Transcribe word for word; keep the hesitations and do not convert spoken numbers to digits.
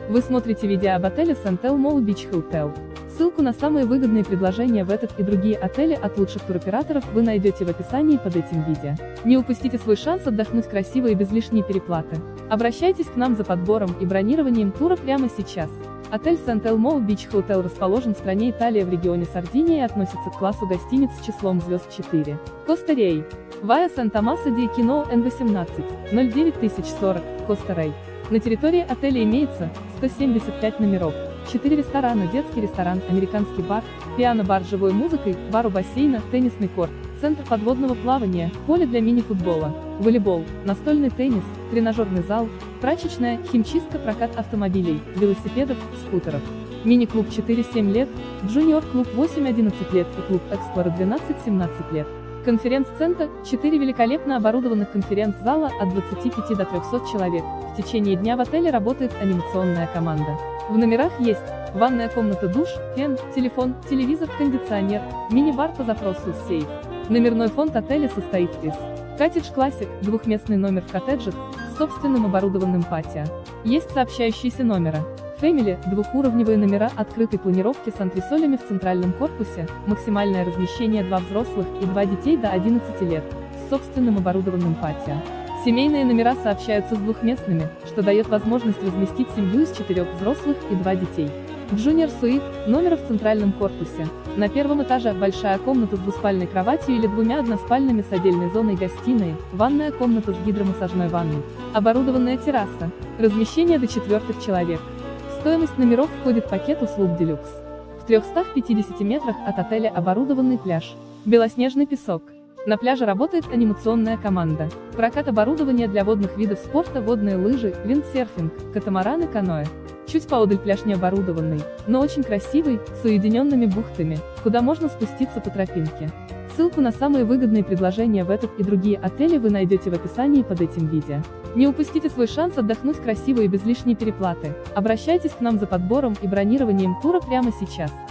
Вы смотрите видео об отеле Santel Mall Beach Hotel. Ссылку на самые выгодные предложения в этот и другие отели от лучших туроператоров вы найдете в описании под этим видео. Не упустите свой шанс отдохнуть красиво и без лишней переплаты. Обращайтесь к нам за подбором и бронированием тура прямо сейчас. Отель Santel Mall Beach Hotel расположен в стране Италия в регионе Сардиния и относится к классу гостиниц с числом звезд четыре. Коста-Рей. Вая Санта-Маса ди Кино Н восемнадцать, ноль девять тысяч сорок, Коста-Рей. На территории отеля имеется сто семьдесят пять номеров, четыре ресторана, детский ресторан, американский бар, пиано-бар с живой музыкой, бар у бассейна, теннисный корт, центр подводного плавания, поле для мини-футбола, волейбол, настольный теннис, тренажерный зал, прачечная, химчистка, прокат автомобилей, велосипедов, скутеров. Мини-клуб четыре-семь лет, джуниор-клуб восемь-одиннадцать лет и клуб Эксплора двенадцать-семнадцать лет. Конференц-центр, четыре великолепно оборудованных конференц-зала от двадцати пяти до трёхсот человек. В течение дня в отеле работает анимационная команда. В номерах есть ванная комната, душ, фен, телефон, телевизор, кондиционер, мини-бар по запросу, сейф. Номерной фонд отеля состоит из Коттедж Классик, двухместный номер в коттеджах, с собственным оборудованным патио. Есть сообщающиеся номера. Family, двухуровневые номера открытой планировки с антресолями в центральном корпусе, максимальное размещение два взрослых и два детей до одиннадцати лет, с собственным оборудованным патио. Семейные номера сообщаются с двухместными, что дает возможность разместить семью из четырех взрослых и два детей. Junior Suite, номера в центральном корпусе. На первом этаже большая комната с двуспальной кроватью или двумя односпальными с отдельной зоной гостиной, ванная комната с гидромассажной ванной, оборудованная терраса, размещение до четвертых человек. В стоимость номеров входит пакет услуг «Делюкс». В трёхстах пятидесяти метрах от отеля оборудованный пляж. Белоснежный песок. На пляже работает анимационная команда. Прокат оборудования для водных видов спорта, водные лыжи, виндсерфинг, катамараны, каноэ. Чуть поодаль пляж не оборудованный, но очень красивый, с уединенными бухтами, куда можно спуститься по тропинке. Ссылку на самые выгодные предложения в этот и другие отели вы найдете в описании под этим видео. Не упустите свой шанс отдохнуть красиво и без лишней переплаты. Обращайтесь к нам за подбором и бронированием тура прямо сейчас.